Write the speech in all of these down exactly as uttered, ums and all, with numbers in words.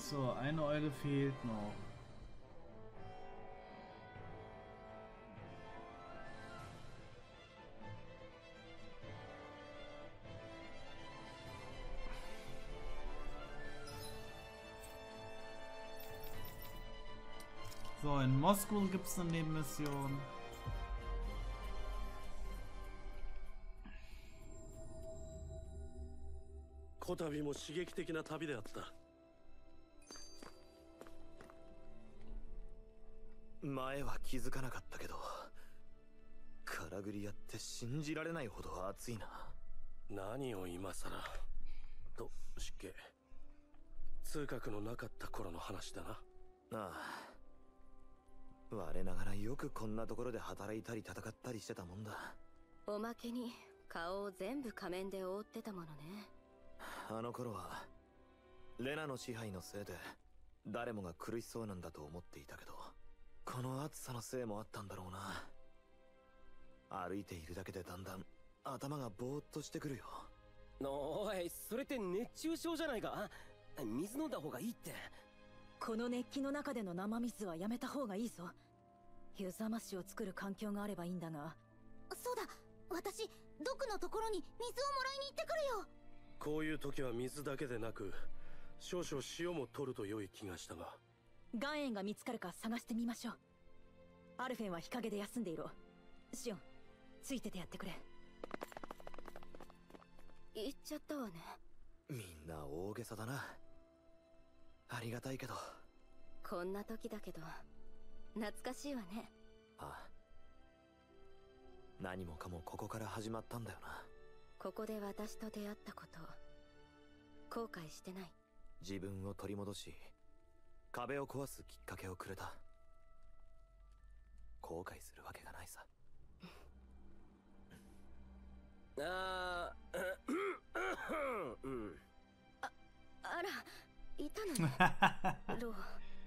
So, eine Eule fehlt noch. So, in Moskau gibt es eine Nebenmission. こたびも刺激的な旅であった。前は気づかなかったけど、カラグリアって信じられないほど熱いな。何を今さらと失敬。通覚のなかった頃の話だな。ああ。我ながらよくこんなところで働いたり戦ったりしてたもんだ。 おまけに顔を全部仮面で覆ってたものね。 あの頃はレナの支配のせいで誰もが苦しそうなんだと思っていたけど、この暑さのせいもあったんだろうな。歩いているだけでだんだん頭がぼーっとしてくるよ。 おい、それって熱中症じゃないか。水飲んだ方がいいって。 この熱気の中での生水はやめた方がいいぞ。湯冷ましを作る環境があればいいんだが。 そうだ、私ドクのところに水をもらいに行ってくるよ。 こういう時は水だけでなく少々塩も取ると良い気がしたが。 岩塩が見つかるか探してみましょう。アルフェンは日陰で休んでいろ。シオン、ついててやってくれ。 行っちゃったわね。 みんな大げさだな。ありがたいけど。 こんな時だけど懐かしいわね。 ああ、何もかもここから始まったんだよな。 ここで私と出会ったこと後悔してない？ 自分を取り戻し壁を壊すきっかけをくれた。後悔するわけがないさ。ああ、うん。 あ、あら、いたのね。ロー。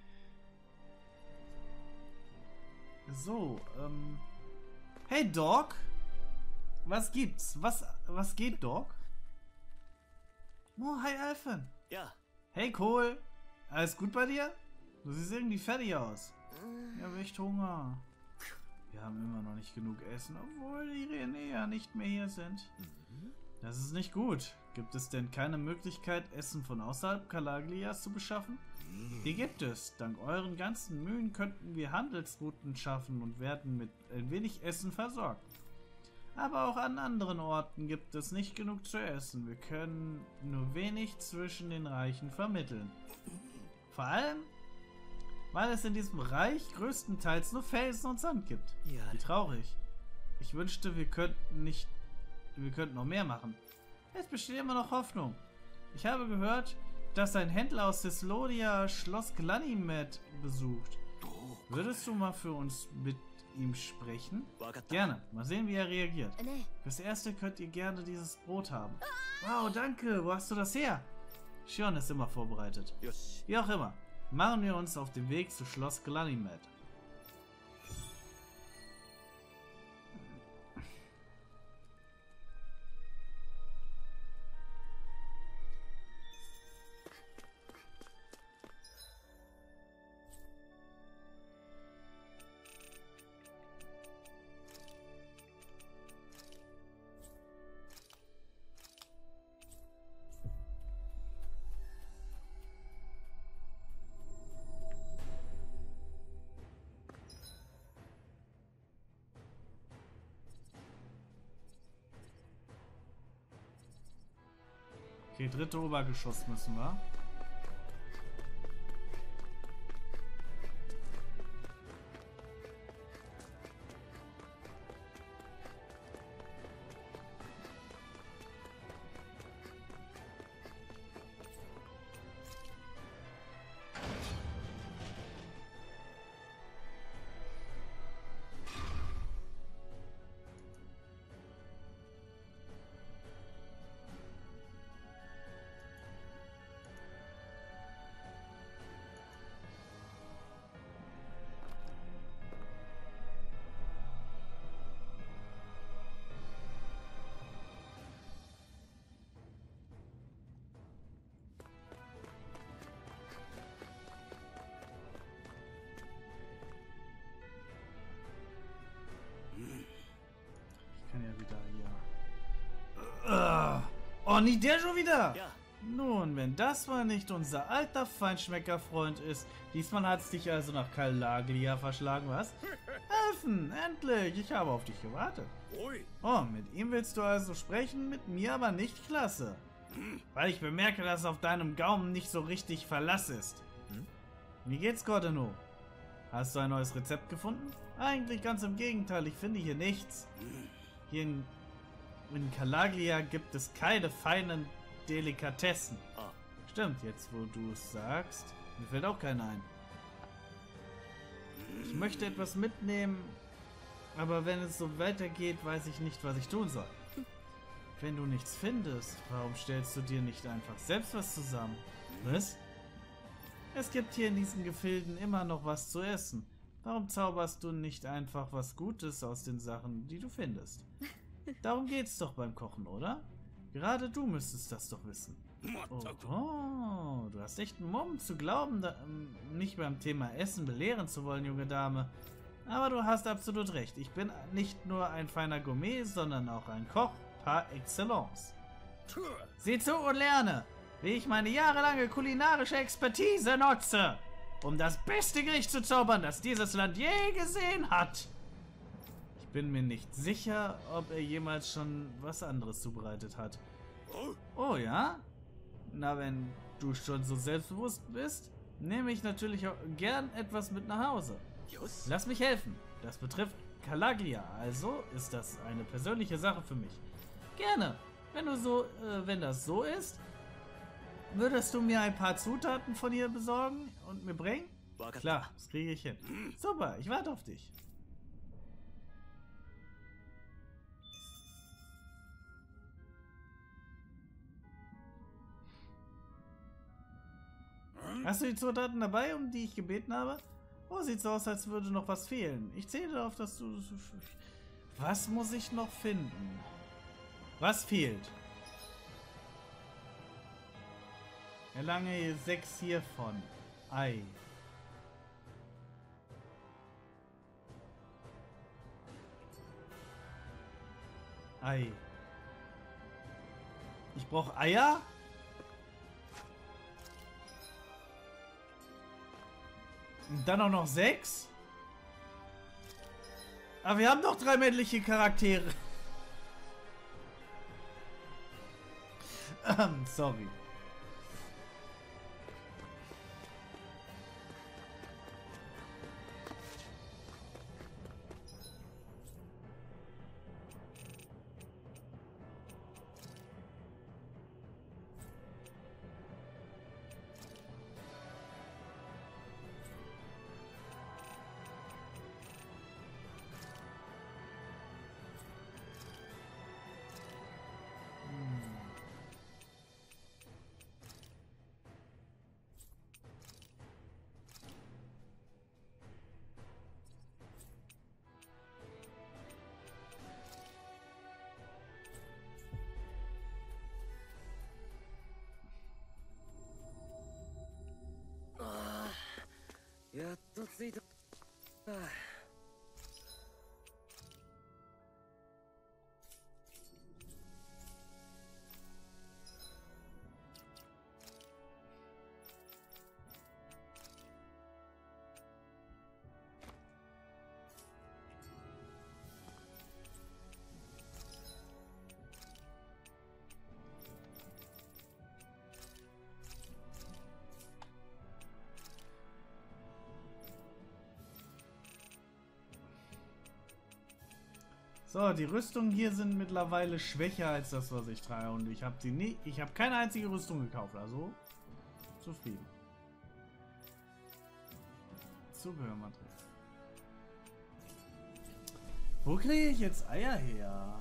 So, ähm. Hey Doc! Was gibt's? Was, was geht, Doc? Oh, hi Alphen! Ja. Hey Cole! Alles gut bei dir? Du siehst irgendwie fertig aus. Ich habe echt Hunger. Wir haben immer noch nicht genug Essen, obwohl die Renea nicht mehr hier sind. Das ist nicht gut. Gibt es denn keine Möglichkeit, Essen von außerhalb Kalaglias zu beschaffen? Die gibt es. Dank euren ganzen Mühen könnten wir Handelsrouten schaffen und werden mit ein wenig Essen versorgt. Aber auch an anderen Orten gibt es nicht genug zu essen. Wir können nur wenig zwischen den Reichen vermitteln. Vor allem, weil es in diesem Reich größtenteils nur Felsen und Sand gibt. Wie traurig. Ich wünschte, wir könnten nicht... Wir könnten noch mehr machen. Es besteht immer noch Hoffnung. Ich habe gehört, dass ein Händler aus Thessalonia Schloss Ganymed besucht. Würdest du mal für uns mit ihm sprechen? Gerne. Mal sehen, wie er reagiert. Fürs Erste könnt ihr gerne dieses Brot haben. Wow, danke. Wo hast du das her? Shion ist immer vorbereitet. Wie auch immer. Machen wir uns auf den Weg zu Schloss Ganymed. Okay, dritte Obergeschoss müssen wir. Oh, nicht der schon wieder! Ja. Nun, wenn das mal nicht unser alter Feinschmeckerfreund ist. Diesmal hat es dich also nach Calaglia verschlagen, was? Helfen, endlich! Ich habe auf dich gewartet. Oi. Oh, mit ihm willst du also sprechen, mit mir aber nicht, klasse. Weil ich bemerke, dass auf deinem Gaumen nicht so richtig Verlass ist. Hm? Wie geht's, Gordeno? Hast du ein neues Rezept gefunden? Eigentlich ganz im Gegenteil, ich finde hier nichts. Hier in, in Calaglia gibt es keine feinen Delikatessen. Ah. Stimmt, jetzt wo du es sagst, mir fällt auch keiner ein. Ich möchte etwas mitnehmen, aber wenn es so weitergeht, weiß ich nicht, was ich tun soll. Wenn du nichts findest, warum stellst du dir nicht einfach selbst was zusammen? Was? Es gibt hier in diesen Gefilden immer noch was zu essen. Warum zauberst du nicht einfach was Gutes aus den Sachen, die du findest? Darum geht's doch beim Kochen, oder? Gerade du müsstest das doch wissen. Oh, oh, du hast echt einen Mumm zu glauben, da, ähm, nicht beim Thema Essen belehren zu wollen, junge Dame. Aber du hast absolut recht. Ich bin nicht nur ein feiner Gourmet, sondern auch ein Koch par excellence. Sieh zu und lerne, wie ich meine jahrelange kulinarische Expertise nutze, um das beste Gericht zu zaubern, das dieses Land je gesehen hat. Ich bin mir nicht sicher, ob er jemals schon was anderes zubereitet hat. Oh ja? Na, wenn du schon so selbstbewusst bist, nehme ich natürlich auch gern etwas mit nach Hause. Lass mich helfen. Das betrifft Calaglia, also ist das eine persönliche Sache für mich. Gerne. Wenn du so, äh, wenn das so ist, würdest du mir ein paar Zutaten von hier besorgen und mir bringen? Klar, das kriege ich hin. Super, ich warte auf dich. Hast du die Zutaten dabei, um die ich gebeten habe? Oh, sieht so aus, als würde noch was fehlen. Ich zähle darauf, dass du... Was muss ich noch finden? Was fehlt? Erlange sechs hiervon. Ei. Ei. Ich brauche Eier? Und dann auch noch sechs? Aber wir haben doch drei männliche Charaktere. ähm, sorry. Ah, やっと着いた。ああ So, die Rüstungen hier sind mittlerweile schwächer als das, was ich trage. Und ich habe sie nie, ich habe keine einzige Rüstung gekauft. Also zufrieden. Zubehörmaterial. Wo kriege ich jetzt Eier her?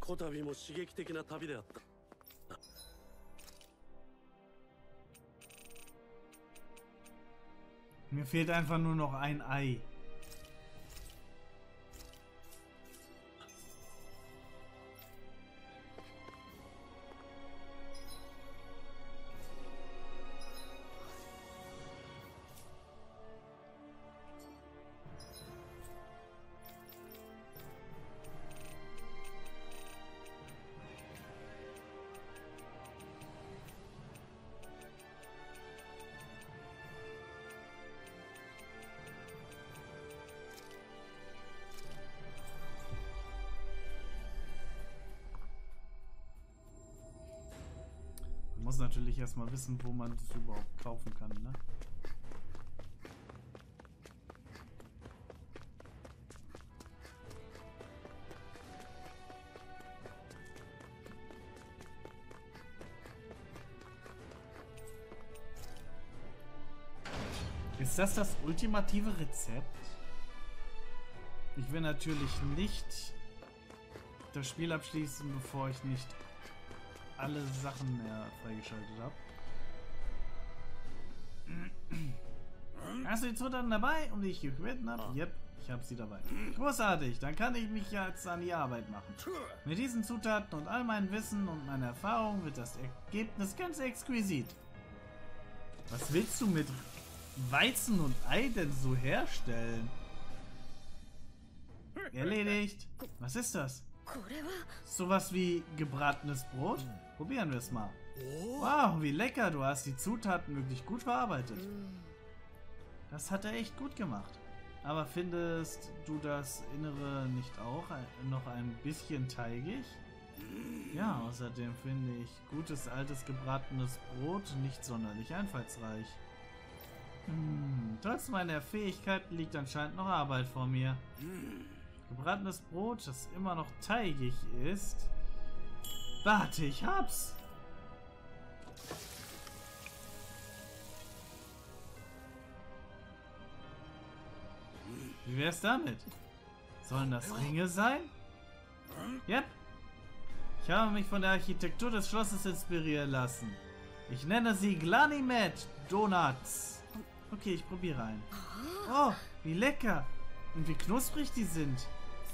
こたびも刺激的な旅であった。 Mir fehlt einfach nur noch ein Ei. Man muss natürlich erstmal wissen, wo man das überhaupt kaufen kann, ne? Ist das das ultimative Rezept? Ich will natürlich nicht das Spiel abschließen, bevor ich nicht alle Sachen mehr freigeschaltet habe. Hast du die Zutaten dabei, um die ich gebeten habe? Yep, ich habe sie dabei. Großartig, dann kann ich mich jetzt an die Arbeit machen. Mit diesen Zutaten und all meinem Wissen und meiner Erfahrung wird das Ergebnis ganz exquisit. Was willst du mit Weizen und Ei denn so herstellen? Erledigt. Was ist das? Sowas wie gebratenes Brot? Probieren wir es mal. Wow, wie lecker. Du hast die Zutaten wirklich gut verarbeitet. Das hat er echt gut gemacht. Aber findest du das Innere nicht auch noch ein bisschen teigig? Ja, außerdem finde ich gutes altes gebratenes Brot nicht sonderlich einfallsreich. Hm, trotz meiner Fähigkeiten liegt anscheinend noch Arbeit vor mir. Gebratenes Brot, das immer noch teigig ist. Warte, ich hab's! Wie wär's damit? Sollen das Ringe sein? Yep. Ich habe mich von der Architektur des Schlosses inspirieren lassen. Ich nenne sie Glanimet Donuts. Okay, ich probiere einen. Oh, wie lecker! Und wie knusprig die sind.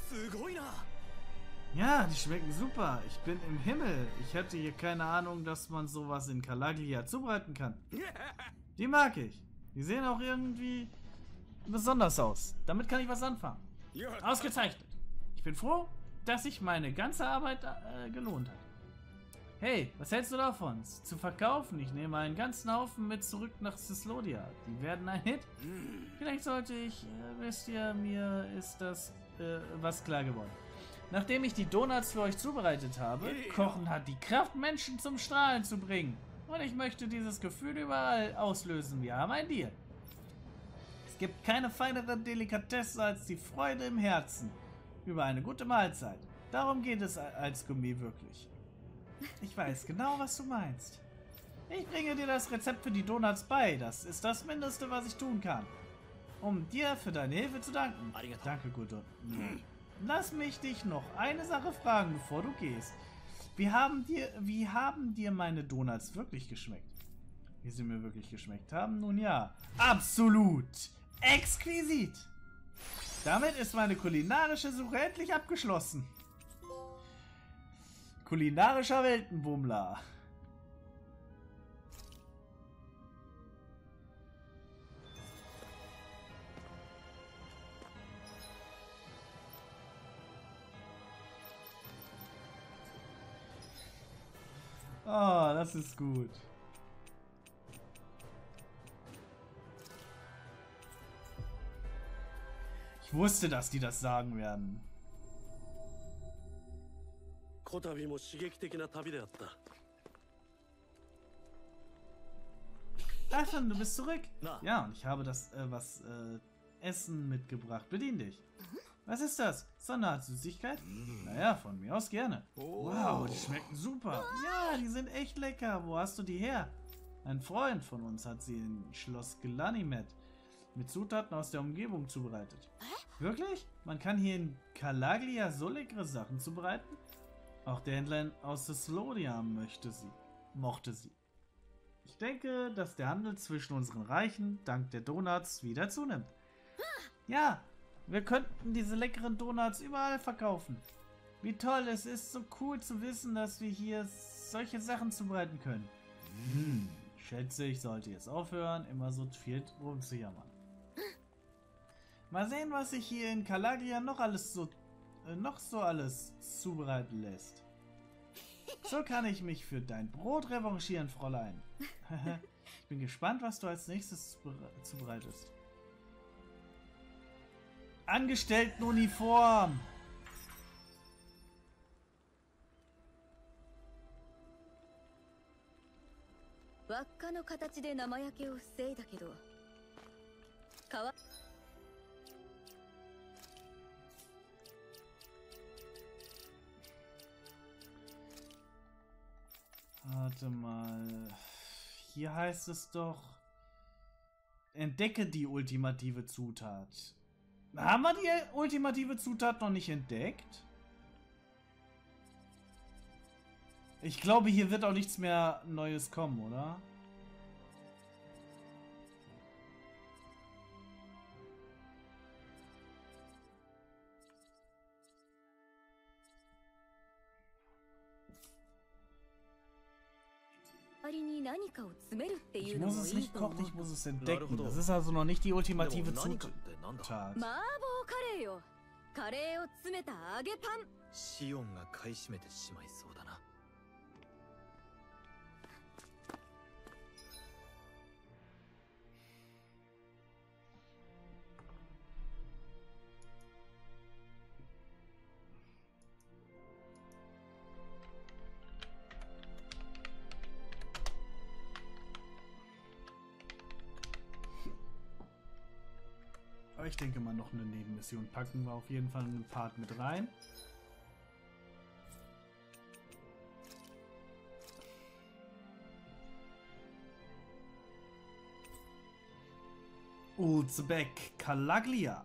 Ja, die schmecken super. Ich bin im Himmel. Ich hatte hier keine Ahnung, dass man sowas in Calaglia zubereiten kann. Die mag ich. Die sehen auch irgendwie besonders aus. Damit kann ich was anfangen. Ausgezeichnet. Ich bin froh, dass sich meine ganze Arbeit äh, gelohnt hat. Hey, was hältst du davon? Zu verkaufen? Ich nehme einen ganzen Haufen mit zurück nach Cislodia. Die werden ein Hit. Vielleicht sollte ich, äh, wisst ihr, mir ist das äh, was klar geworden. Nachdem ich die Donuts für euch zubereitet habe, Kochen hat die Kraft, Menschen zum Strahlen zu bringen. Und ich möchte dieses Gefühl überall auslösen. Wir haben ein Deal. Es gibt keine feinere Delikatesse als die Freude im Herzen über eine gute Mahlzeit. Darum geht es als Gourmet wirklich. Ich weiß genau, was du meinst. Ich bringe dir das Rezept für die Donuts bei. Das ist das Mindeste, was ich tun kann. Um dir für deine Hilfe zu danken. Danke, Gudon. Lass mich dich noch eine Sache fragen, bevor du gehst. Wie haben dir, wie haben dir meine Donuts wirklich geschmeckt? Wie sie mir wirklich geschmeckt haben? Nun ja, absolut exquisit. Damit ist meine kulinarische Suche endlich abgeschlossen. Kulinarischer Weltenbummler. Oh, das ist gut. Ich wusste, dass die das sagen werden. Ethan, du bist zurück. Ja, und ich habe das äh, was äh, Essen mitgebracht. Bedien dich. Was ist das? So eine Art Süßigkeit? Naja, von mir aus gerne. Wow, die schmecken super. Ja, die sind echt lecker. Wo hast du die her? Ein Freund von uns hat sie in Schloss Glanimet mit Zutaten aus der Umgebung zubereitet. Wirklich? Man kann hier in Calaglia so leckere Sachen zubereiten? Auch der Händler aus Thessalonia möchte sie, mochte sie. Ich denke, dass der Handel zwischen unseren Reichen dank der Donuts wieder zunimmt. Ja, wir könnten diese leckeren Donuts überall verkaufen. Wie toll, es ist so cool zu wissen, dass wir hier solche Sachen zubereiten können. Hm, ich schätze, ich sollte jetzt aufhören, immer so viel rumzujammern. Mal sehen, was sich hier in Calagria noch alles so äh, noch so alles zubereiten lässt. So kann ich mich für dein Brot revanchieren, Fräulein. Ich bin gespannt, was du als nächstes zubereitest. Angestelltenuniform! 輪っかの形で生焼けを防いだけど、かわ Warte mal. Hier heißt es doch: Entdecke die ultimative Zutat. Haben wir die ultimative Zutat noch nicht entdeckt? Ich glaube, hier wird auch nichts mehr Neues kommen, oder? Ich muss es nicht kochen, ich muss es entdecken. Das ist also noch nicht die ultimative Zutat. カレーを詰めた揚げパン。 シオンが買い占めてしまいそうだな。 Aber ich denke mal, noch eine Nebenmission packen wir auf jeden Fall einen Part mit rein. Uzbek Calagria.